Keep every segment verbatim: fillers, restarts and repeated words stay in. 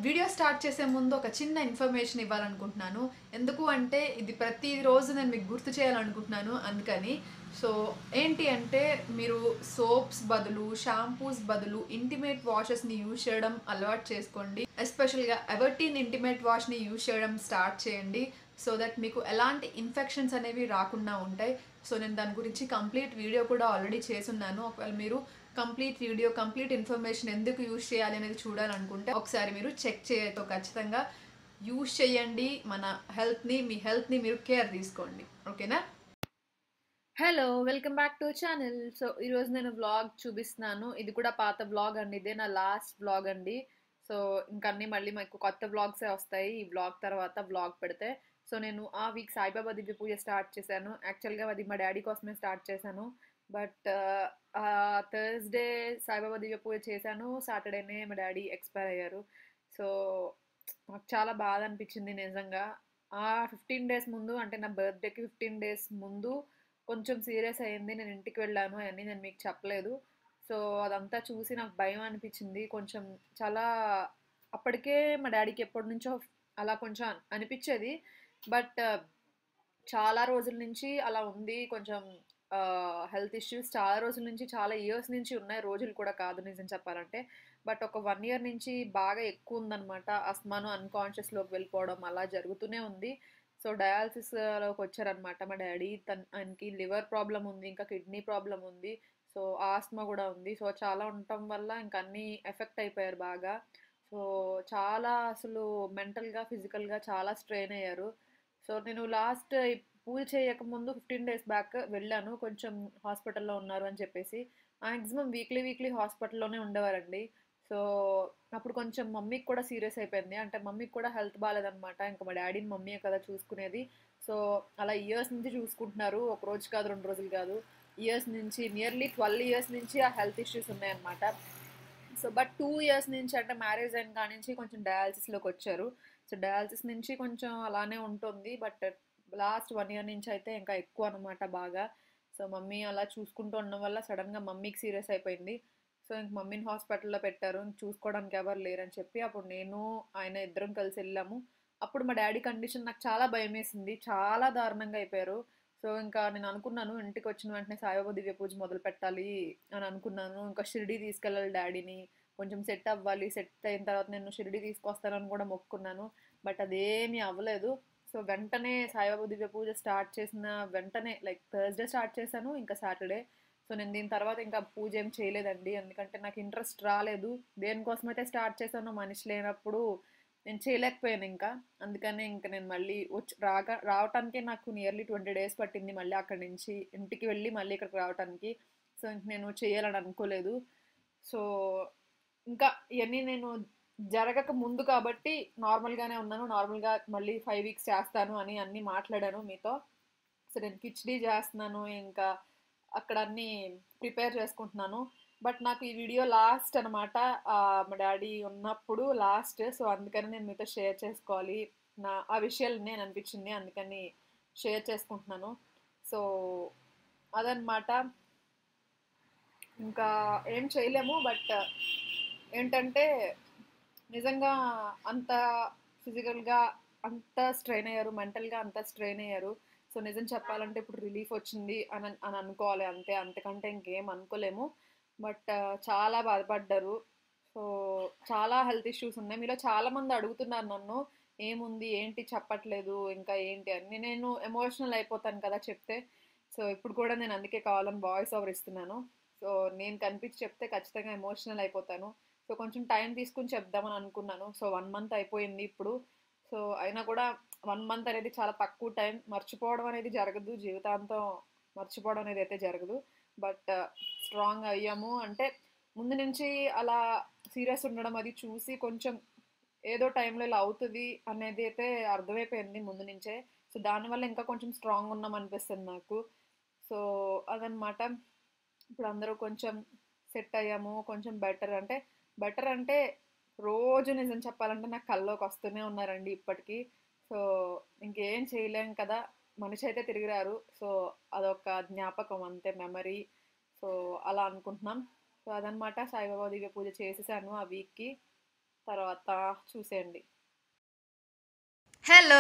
Video start చేసే ముందు ఒక చిన్న ఇన్ఫర్మేషన్ ఇవ్వాలనుకుంటున్నాను. ఎందుకు అంటే ఇది ప్రతిరోజు నేను మీకు గుర్తు చేయాలనుకుంటున్నాను అందుకని. సో ఏంటి అంటే మీరు సోప్స్ బదులు, షాంపూస్ బదులు ఇంటిమేట్ వాషెస్‌ని యూజ్ చేయడం అలవాటు చేసుకోండి. ఎస్పెషల్‌గా ఎవర్టీన్ ఇంటిమేట్ వాష్‌ని యూజ్ చేయడం స్టార్ట్ చేయండి. సో దట్ మీకు ఎలాంటి ఇన్ఫెక్షన్స్ అనేవి రాకుండా ఉంటాయి. సో నేను దాని గురించి కంప్లీట్ వీడియో కూడా ఆల్రెడీ చేసున్నాను. ఒకవేళ మీరు కంప్లీట్ వీడియో, కంప్లీట్ ఇన్ఫర్మేషన్ ఎందుకు యూజ్ చేయాలి అనేది చూడాలనుకుంటే ఒకసారి మీరు చెక్ చేయతో ఖచ్చితంగా యూజ్ చేయండి. మన హెల్త్‌ని, మీ హెల్త్‌ని మీరు కేర్ తీసుకోండి. ఓకేనా? Hello, welcome back to channel. So ఈరోజు నేను వ్లాగ్ చూపిస్తున్నాను. ఇది కూడా పాత వ్లాగ్ అండి. ఇదే నా లాస్ట్ వ్లాగ్ అండి. సో ఇంకా అన్నీ మళ్ళీ మాకు కొత్త వ్లాగ్సే వస్తాయి ఈ వ్లాగ్ తర్వాత వ్లాగ్ పెడితే. సో నేను ఆ వీక్ సాయిబాబా దివ్య పూజ స్టార్ట్ చేశాను. యాక్చువల్గా అది మా డాడీ కోసమే స్టార్ట్ చేశాను. బట్ థర్స్డే సాయిబాబా దివ్య పూజ చేశాను. సాటర్డేనే మా డాడీ ఎక్స్పైర్ అయ్యారు. సో నాకు చాలా బాధ అనిపించింది నిజంగా. ఆ ఫిఫ్టీన్ డేస్ ముందు అంటే నా బర్త్డేకి ఫిఫ్టీన్ డేస్ ముందు కొంచెం సీరియస్ అయింది. నేను ఇంటికి వెళ్ళాను అవన్నీ నేను మీకు చెప్పలేదు. సో అదంతా చూసి నాకు భయం అనిపించింది. కొంచెం చాలా అప్పటికే మా డాడీకి ఎప్పటి నుంచో అలా కొంచెం అనిపించేది. బట్ చాలా రోజుల నుంచి అలా ఉంది. కొంచెం హెల్త్ ఇష్యూస్ చాలా రోజుల నుంచి, చాలా ఇయర్స్ నుంచి ఉన్నాయి. రోజులు కూడా కాదు నిజం చెప్పాలంటే. బట్ ఒక వన్ ఇయర్ నుంచి బాగా ఎక్కువ ఉందనమాట. అస్తమానం అన్కాన్షియస్లోకి వెళ్ళిపోవడం అలా జరుగుతూనే ఉంది. సో డయాలసిస్లోకి వచ్చారనమాట మా డాడీ. తన ఆయనకి లివర్ ప్రాబ్లం ఉంది, ఇంకా కిడ్నీ ప్రాబ్లం ఉంది, సో ఆస్మా కూడా ఉంది. సో చాలా ఉండటం వల్ల ఇంకా అన్నీ ఎఫెక్ట్ అయిపోయారు బాగా. సో చాలా అసలు మెంటల్గా, ఫిజికల్గా చాలా స్ట్రెయిన్ అయ్యారు. సో నేను లాస్ట్ పూజ చేయకముందు ఫిఫ్టీన్ డేస్ బ్యాక్ వెళ్ళాను. కొంచెం హాస్పిటల్లో ఉన్నారు అని చెప్పేసి. మ్యాక్సిమం వీక్లీ వీక్లీ హాస్పిటల్లోనే ఉండేవారండి. సో అప్పుడు కొంచెం మమ్మీకి కూడా సీరియస్ అయిపోయింది. అంటే మమ్మీకి కూడా హెల్త్ బాగాలేదనమాట. ఇంకా మా డాడీని మమ్మీయే కదా చూసుకునేది. సో అలా ఇయర్స్ నుంచి చూసుకుంటున్నారు. ఒక రోజు కాదు, రెండు రోజులు కాదు, ఇయర్స్ నుంచి, నియర్లీ ట్వెల్వ్ ఇయర్స్ నుంచి ఆ హెల్త్ ఇష్యూస్ ఉన్నాయన్నమాట. సో బట్ టూ ఇయర్స్ నుంచి అంటే మ్యారేజ్ అయిన కాడ నుంచి కొంచెం డయాలసిస్లోకి వచ్చారు. సో డయాలసిస్ నుంచి కొంచెం అలానే ఉంటుంది. బట్ లాస్ట్ వన్ ఇయర్ నుంచి అయితే ఇంకా ఎక్కువ అనమాట బాగా. సో మమ్మీ అలా చూసుకుంటూ ఉండడం వల్ల సడన్గా మమ్మీకి సీరియస్ అయిపోయింది. సో ఇంక మమ్మీని హాస్పిటల్లో పెట్టారు. ఇంక చూసుకోవడానికి ఎవరు లేరని చెప్పి అప్పుడు నేను ఆయన ఇద్దరం కలిసి వెళ్ళాము. అప్పుడు మా డాడీ కండిషన్ నాకు చాలా భయం వేసింది. చాలా దారుణంగా అయిపోయారు. సో ఇంకా నేను అనుకున్నాను ఇంటికి వచ్చిన వెంటనే సాయిబాబా దివ్య పూజ మొదలు పెట్టాలి అని అనుకున్నాను. ఇంకా షిరిడీ తీసుకెళ్ళాలి డాడీని, కొంచెం సెట్ అవ్వాలి, సెట్ అయిన తర్వాత నేను షిరిడీ తీసుకొస్తానని కూడా మొక్కుకున్నాను. బట్ అదేమీ అవ్వలేదు. సో వెంటనే సాయిబాబా దివ్య పూజ స్టార్ట్ చేసిన వెంటనే, లైక్ థర్స్డే స్టార్ట్ చేశాను, ఇంకా సాటర్డే. సో నేను దీని తర్వాత ఇంకా పూజ ఏం చేయలేదండి. ఎందుకంటే నాకు ఇంట్రెస్ట్ రాలేదు. దేనికోసమైతే స్టార్ట్ చేశానో మనిషి లేనప్పుడు నేను చేయలేకపోయాను ఇంకా. అందుకనే ఇంకా నేను మళ్ళీ వచ్చి రాగా రావటానికే నాకు నియర్లీ ట్వంటీ డేస్ పట్టింది మళ్ళీ అక్కడి నుంచి ఇంటికి వెళ్ళి మళ్ళీ ఇక్కడికి రావటానికి. సో ఇంక నేను చేయాలని అనుకోలేదు. సో ఇంకా ఇవన్నీ నేను జరగక ముందు కాబట్టి నార్మల్గానే ఉన్నాను. నార్మల్గా మళ్ళీ ఫైవ్ వీక్స్ చేస్తాను అని అన్నీ మాట్లాడాను మీతో. సో నేను కిచ్డీ చేస్తున్నాను, ఇంకా అక్కడ అన్నీ ప్రిపేర్ చేసుకుంటున్నాను. బట్ నాకు ఈ వీడియో లాస్ట్ అనమాట, మా డాడీ ఉన్నప్పుడు లాస్ట్. సో అందుకని నేను మీతో షేర్ చేసుకోవాలి నా ఆ విషయాలు నేను అనిపించింది, అందుకని షేర్ చేసుకుంటున్నాను. సో అదనమాట. ఇంకా ఏం చేయలేము. బట్ ఏంటంటే నిజంగా అంత ఫిజికల్గా అంత స్ట్రెయిన్ అయ్యారు, మెంటల్గా అంత స్ట్రెయిన్ అయ్యారు. సో నిజం చెప్పాలంటే ఇప్పుడు రిలీఫ్ వచ్చింది అని అని అనుకోవాలి అంతే, అంతకంటే ఇంకేం అనుకోలేము. బట్ చాలా బాధపడ్డారు. సో చాలా హెల్త్ ఇష్యూస్ ఉన్నాయి. మీలో చాలామంది అడుగుతున్నారు నన్ను, ఏముంది ఏంటి చెప్పట్లేదు ఇంకా ఏంటి అని. నేను ఎమోషనల్ అయిపోతాను కదా చెప్తే. సో ఇప్పుడు కూడా నేను అందుకే కావాలని వాయిస్ ఓవర్ ఇస్తున్నాను. సో నేను కనిపించి చెప్తే ఖచ్చితంగా ఎమోషనల్ అయిపోతాను. సో కొంచెం టైం తీసుకుని చెప్దామని అనుకున్నాను. సో వన్ మంత్ అయిపోయింది ఇప్పుడు. సో అయినా కూడా వన్ మంత్ అనేది చాలా తక్కువ టైం. మర్చిపోవడం అనేది జరగదు, జీవితాంతం మర్చిపోవడం అనేది అయితే జరగదు. బట్ స్ట్రాంగ్ అయ్యాము అంటే ముందు నుంచి అలా సీరియస్ ఉండడం అది చూసి కొంచెం ఏదో టైంలో ఇలా అవుతుంది అనేది అయితే అర్థమైపోయింది ముందు నుంచే. సో దానివల్ల ఇంకా కొంచెం స్ట్రాంగ్ ఉన్నాం అనిపిస్తుంది నాకు. సో అదనమాట. ఇప్పుడు అందరూ కొంచెం సెట్ అయ్యాము, కొంచెం బెటర్. అంటే బెటర్ అంటే రోజు నిజం చెప్పాలంటే నాకు కల్లోకి వస్తూనే ఉన్నారండి ఇప్పటికీ. సో ఇంకేం చేయలేం కదా, మనిషి అయితే తిరిగిరారు. సో అదొక జ్ఞాపకం అంతే, మెమరీ. సో అలా అనుకుంటున్నాం. సో అదనమాట. సాయిబాబా దివ్య పూజ చేసేసాను ఆ వీక్కి. తర్వాత చూసేయండి. Hello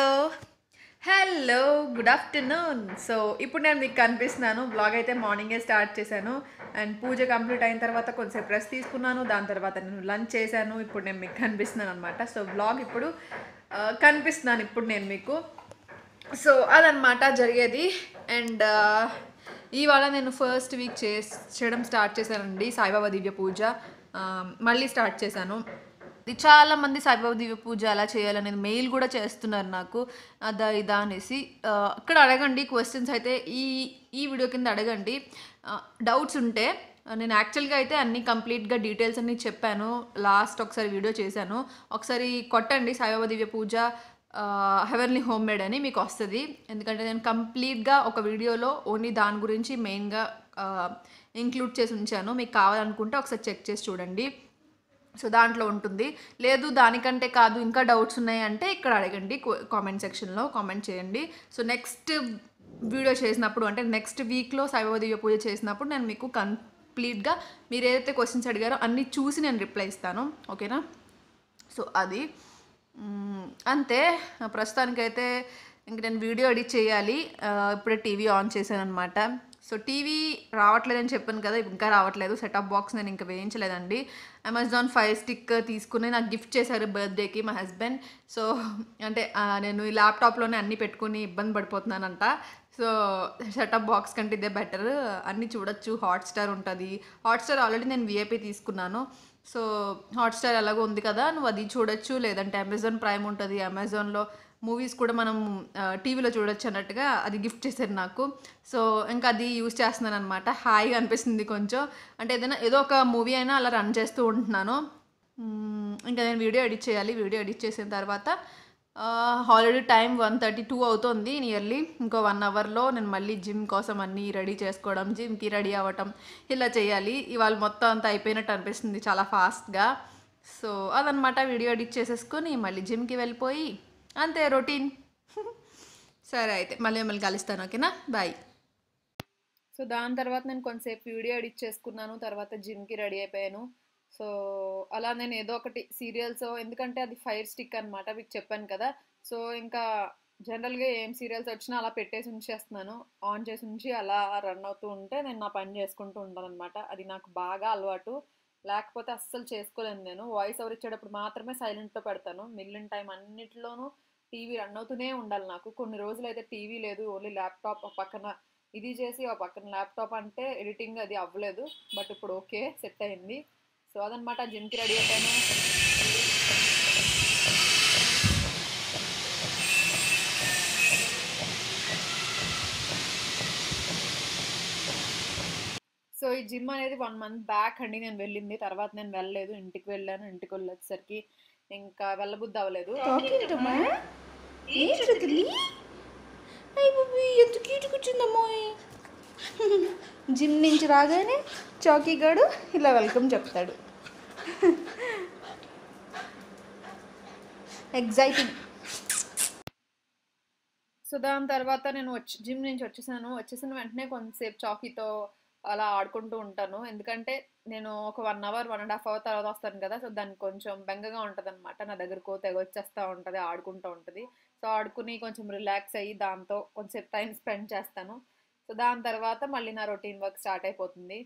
hello good afternoon. So ఇప్పుడు నేను మీకు కనిపిస్తున్నాను. బ్లాగ్ అయితే మార్నింగే స్టార్ట్ చేశాను అండ్ పూజ కంప్లీట్ అయిన తర్వాత కొంచెంసేపు రెస్ట్ తీసుకున్నాను. దాని తర్వాత నేను లంచ్ చేశాను. ఇప్పుడు నేను మీకు కనిపిస్తున్నాను అనమాట. సో బ్లాగ్ ఇప్పుడు కనిపిస్తున్నాను ఇప్పుడు నేను మీకు. సో అదనమాట జరిగేది. అండ్ ఇవాళ నేను ఫస్ట్ వీక్ చే చేయడం స్టార్ట్ చేశానండి సాయిబాబా దివ్య పూజ. మళ్ళీ స్టార్ట్ చేశాను. ఇది చాలామంది సాయిబాబా దివ్య పూజ ఎలా చేయాలనేది మెయిల్ కూడా చేస్తున్నారు నాకు, అదా ఇదా అనేసి. ఇక్కడ అడగండి క్వశ్చన్స్ అయితే ఈ ఈ వీడియో కింద అడగండి డౌట్స్ ఉంటే. నేను యాక్చువల్గా అయితే అన్ని కంప్లీట్గా డీటెయిల్స్ అన్నీ చెప్పాను. లాస్ట్ ఒకసారి వీడియో చేశాను, ఒకసారి కొట్టండి Saibaba Divya Puja heavenly homemade అని, మీకు వస్తుంది. ఎందుకంటే నేను కంప్లీట్గా ఒక వీడియోలో ఓన్లీ దాని గురించి మెయిన్గా ఇంక్లూడ్ చేసి ఉంచాను. మీకు కావాలనుకుంటే ఒకసారి చెక్ చేసి చూడండి. సో దాంట్లో ఉంటుంది. లేదు దానికంటే కాదు ఇంకా డౌట్స్ ఉన్నాయి అంటే ఇక్కడ అడగండి కామెంట్ సెక్షన్లో కామెంట్ చేయండి. సో నెక్స్ట్ వీడియో చేసినప్పుడు అంటే నెక్స్ట్ వీక్లో సాయిబాబా దివ్య పూజ చేసినప్పుడు నేను మీకు కంప్లీట్గా మీరు ఏదైతే క్వశ్చన్స్ అడిగారో అన్నీ చూసి నేను రిప్లై ఇస్తాను. ఓకేనా? సో అది అంతే. ప్రస్తుతానికైతే ఇంక నేను వీడియో ఎడిట్ చేయాలి. ఇప్పుడే టీవీ ఆన్ చేశాను అనమాట. సో టీవీ రావట్లేదని చెప్పాను కదా, ఇంకా రావట్లేదు. సెటప్ బాక్స్ నేను ఇంకా వేయించలేదండి. అమెజాన్ ఫైర్ స్టిక్ తీసుకుని నాకు గిఫ్ట్ చేశారు బర్త్డేకి మా హస్బెండ్. సో అంటే నేను ఈ ల్యాప్టాప్లోనే అన్నీ పెట్టుకుని ఇబ్బంది పడిపోతున్నానంట. సో సెటప్ బాక్స్ కంటే ఇదే బెటర్, అన్నీ చూడొచ్చు. హాట్స్టార్ ఉంటుంది. హాట్స్టార్ ఆల్రెడీ నేను విఐపీ తీసుకున్నాను. సో హాట్స్టార్ ఎలాగో ఉంది కదా, నువ్వు అది చూడొచ్చు. లేదంటే అమెజాన్ ప్రైమ్ ఉంటుంది, అమెజాన్లో మూవీస్ కూడా మనం టీవీలో చూడొచ్చు అన్నట్టుగా అది గిఫ్ట్ చేశారు నాకు. సో ఇంకా అది యూజ్ చేస్తున్నాను అనమాట. హాయిగా అనిపిస్తుంది కొంచెం. అంటే ఏదైనా ఏదో ఒక మూవీ అయినా అలా రన్ చేస్తూ ఉంటున్నాను. ఇంకా నేను వీడియో ఎడిట్ చేయాలి. వీడియో ఎడిట్ చేసిన తర్వాత already time one thirty two అవుతుంది నియర్లీ. ఇంకో వన్ అవర్లో నేను మళ్ళీ జిమ్ కోసం అన్నీ రెడీ చేసుకోవడం, జిమ్కి రెడీ అవ్వటం ఇలా చేయాలి. ఇవాళ మొత్తం అంతా అయిపోయినట్టు అనిపిస్తుంది చాలా ఫాస్ట్గా. సో అదనమాట. వీడియో ఎడిట్ చేసేసుకొని మళ్ళీ జిమ్కి వెళ్ళిపోయి అంతే రొటీన్. సరే అయితే మళ్ళీ మిమ్మల్ని కలుస్తాను. ఓకేనా? బాయ్. సో దాని తర్వాత నేను కొంతసేపు వీడియో ఎడిట్ చేసుకున్నాను. తర్వాత జిమ్కి రెడీ అయిపోయాను. సో అలా నేను ఏదో ఒకటి సీరియల్స్, ఎందుకంటే అది ఫైర్ స్టిక్ అనమాట మీకు చెప్పాను కదా. సో ఇంకా జనరల్గా ఏం సీరియల్స్ వచ్చినా అలా పెట్టేసి ఉంచేస్తున్నాను. ఆన్ చేసి ఉంచి అలా రన్ అవుతూ ఉంటే నేను నా పని చేసుకుంటూ ఉంటాను అనమాట. అది నాకు బాగా అలవాటు. లేకపోతే అస్సలు చేసుకోలేను నేను. వాయిస్ ఓవర్ ఇచ్చేటప్పుడు మాత్రమే సైలెంట్లో పెడతాను. మిగిలిన టైం అన్నిట్లోనూ టీవీ రన్ అవుతూనే ఉండాలి నాకు. కొన్ని రోజులు అయితే టీవీ లేదు, ఓన్లీ ల్యాప్టాప్. ఒక పక్కన ఇది చేసి ఒక పక్కన ల్యాప్టాప్ అంటే ఎడిటింగ్ అది అవ్వలేదు. బట్ ఇప్పుడు ఓకే, సెట్ అయింది. సో అదనమాట. జిమ్కి రెడీ అయిపోయాను. సో ఈ జిమ్ అనేది వన్ మంత్ బ్యాక్ అండి నేను వెళ్ళింది. తర్వాత నేను వెళ్ళలేదు, ఇంటికి వెళ్ళాను. ఇంటికి వెళ్ళేసరికి ఇంకా వెళ్ళబుద్ధి అవ్వలేదు. జిమ్ నుంచి రాగానే చౌకీగాడు ఇలా వెల్కమ్ చెప్తాడు. ఎగ్జైటింగ్. సో దాని తర్వాత నేను వచ్చి జిమ్ నుంచి వచ్చేసాను. వచ్చేసిన వెంటనే కొంతసేపు చాకీతో అలా ఆడుకుంటూ ఉంటాను. ఎందుకంటే నేను ఒక one hour one and half hour తర్వాత వస్తాను కదా. సో దానికి కొంచెం బెంగగా ఉంటుంది అనమాట. నా దగ్గరకు తెగ వచ్చేస్తూ ఉంటుంది, ఆడుకుంటూ ఉంటుంది. సో ఆడుకుని కొంచెం రిలాక్స్ అయ్యి దాంతో కొంచెంసేపు టైం స్పెండ్ చేస్తాను. సో దాని తర్వాత మళ్ళీ నా రొటీన్ వర్క్ స్టార్ట్ అయిపోతుంది.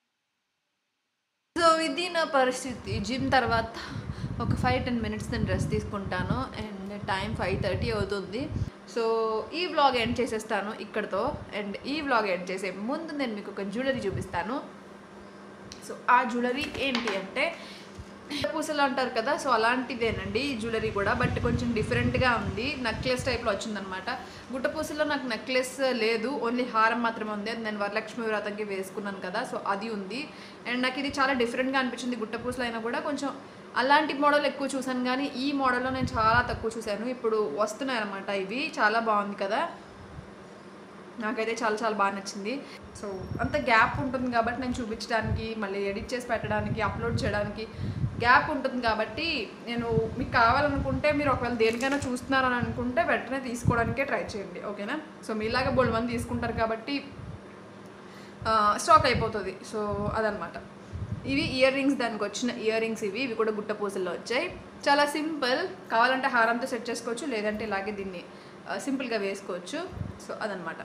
సో ఇది నా పరిస్థితి. జిమ్ తర్వాత ఒక ఫైవ్ టెన్ మినిట్స్ నేను రెస్ట్ తీసుకుంటాను. అండ్ టైం ఫైవ్ థర్టీ అవుతుంది. సో ఈ వ్లాగ్ ఎండ్ చేసేస్తాను ఇక్కడితో. అండ్ ఈ వ్లాగ్ ఎండ్ చేసే ముందు నేను మీకు ఒక జ్యువెలరీ చూపిస్తాను. సో ఆ జ్యువెలరీ ఏంటి అంటే పూసలు అంటారు కదా, సో అలాంటిదేనండి ఈ జ్యువెలరీ కూడా. బట్ కొంచెం డిఫరెంట్గా ఉంది. నెక్లెస్ టైప్లో వచ్చిందనమాట. గుట్టపూసల్లో నాకు నెక్లెస్ లేదు, ఓన్లీ హారం మాత్రమే ఉంది. అది నేను వరలక్ష్మి వ్రతంకి వేసుకున్నాను కదా, సో అది ఉంది. అండ్ నాకు ఇది చాలా డిఫరెంట్గా అనిపించింది. గుట్టపూసలు అయినా కూడా కొంచెం అలాంటి మోడల్ ఎక్కువ చూసాను, కానీ ఈ మోడల్లో నేను చాలా తక్కువ చూశాను. ఇప్పుడు వస్తున్నాయి అనమాట ఇవి. చాలా బాగుంది కదా, నాకైతే చాలా చాలా బాగా నచ్చింది. సో అంత గ్యాప్ ఉంటుంది కాబట్టి నేను చూపించడానికి, మళ్ళీ ఎడిట్ చేసి పెట్టడానికి, అప్లోడ్ చేయడానికి గ్యాప్ ఉంటుంది కాబట్టి నేను మీకు కావాలనుకుంటే మీరు ఒకవేళ దేనికైనా చూస్తున్నారని అనుకుంటే వెంటనే తీసుకోవడానికే ట్రై చేయండి. ఓకేనా? సో మీలాగా బోల్డ్ మంది తీసుకుంటారు కాబట్టి స్టాక్ అయిపోతుంది. సో అదనమాట. ఇవి ఇయర్ రింగ్స్, దానికి వచ్చిన ఇయర్ రింగ్స్ ఇవి. ఇవి కూడా గుట్టపూసల్లో వచ్చాయి. చాలా సింపుల్. కావాలంటే హారంతో సెట్ చేసుకోవచ్చు, లేదంటే ఇలాగే దీన్ని సింపుల్గా వేసుకోవచ్చు. సో అదనమాట.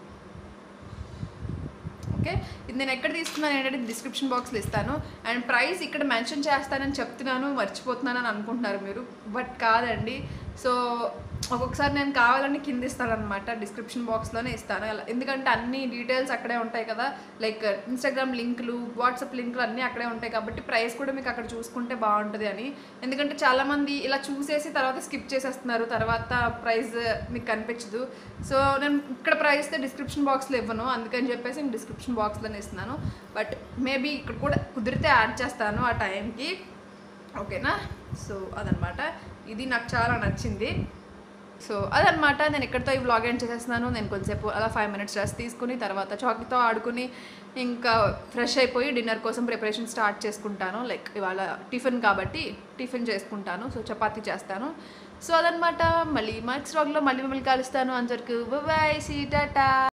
ఓకే, ఇది నేను ఎక్కడ తీసుకున్నాను ఏంటంటే డిస్క్రిప్షన్ బాక్స్లో ఇస్తాను. అండ్ ప్రైస్ ఇక్కడ మెన్షన్ చేస్తానని చెప్తున్నాను, మర్చిపోతున్నాను అని అనుకుంటున్నారు మీరు, బట్ కాదండి. సో ఒక్కొక్కసారి నేను కావాలని కింద ఇస్తానమాట, డిస్క్రిప్షన్ బాక్స్లోనే ఇస్తాను. ఎందుకంటే అన్ని డీటెయిల్స్ అక్కడే ఉంటాయి కదా, లైక్ ఇన్స్టాగ్రామ్ లింకులు, వాట్సాప్ లింకులు అన్నీ అక్కడే ఉంటాయి కాబట్టి ప్రైస్ కూడా మీకు అక్కడ చూసుకుంటే బాగుంటుంది అని. ఎందుకంటే చాలామంది ఇలా చూసేసి తర్వాత స్కిప్ చేసేస్తున్నారు, తర్వాత ప్రైస్ మీకు కనిపించదు. సో నేను ఇక్కడ ప్రైస్ డిస్క్రిప్షన్ బాక్స్లో ఇవ్వను, అందుకని చెప్పేసి నేను డిస్క్రిప్షన్ బాక్స్లోనే ఇస్తున్నాను. బట్ మేబీ ఇక్కడ కూడా కుదిరితే యాడ్ చేస్తాను ఆ టైంకి, ఓకేనా? సో అదనమాట, ఇది నాకు చాలా నచ్చింది. సో అదనమాట, నేను ఎక్కడితో ఈ వ్లాగ్ ఎండ్ చేసేస్తున్నాను. నేను కొంచెంసేపు అలా ఫైవ్ మినిట్స్ రెస్ట్ తీసుకుని తర్వాత చాక్తో ఆడుకుని ఇంకా ఫ్రెష్ అయిపోయి డిన్నర్ కోసం ప్రిపరేషన్ స్టార్ట్ చేసుకుంటాను. లైక్ ఇవాళ టిఫిన్ కాబట్టి టిఫిన్ చేసుకుంటాను, సో చపాతీ చేస్తాను. సో అదనమాట, మళ్ళీ నెక్స్ట్ వ్లాగ్లో మళ్ళీ మిమ్మల్ని కలుస్తాను. అందరికీ బాయ్, సీ టాటా.